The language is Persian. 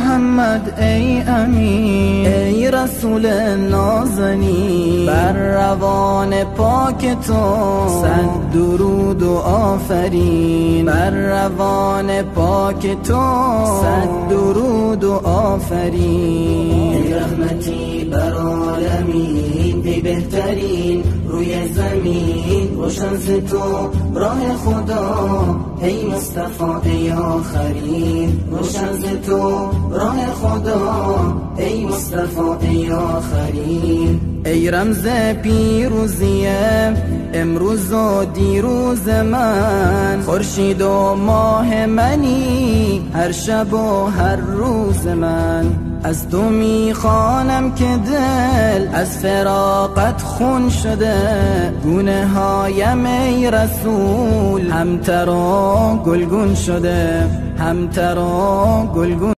محمد ای امین، ای رسول نازنین، بر روان پاک تو صد درود و آفرین، بر روان پاک تو صد درود و آفرین. ای رحمتی بر عالمین، ای بهترین روی زمین، روشن ز تو راه خدا، ای مصطفی ای آخرین، روشن ز تو راه خدا، ای مصطفی ای آخرین. ای رمز پیروزی امروز و دیروز من، خورشید و ماه منی هر شب و هر روز من. از تو میخوانم که دل از فراقت خون شده، گونه هایم ای رسول همتر و گلگون شده، همتر و گلگون.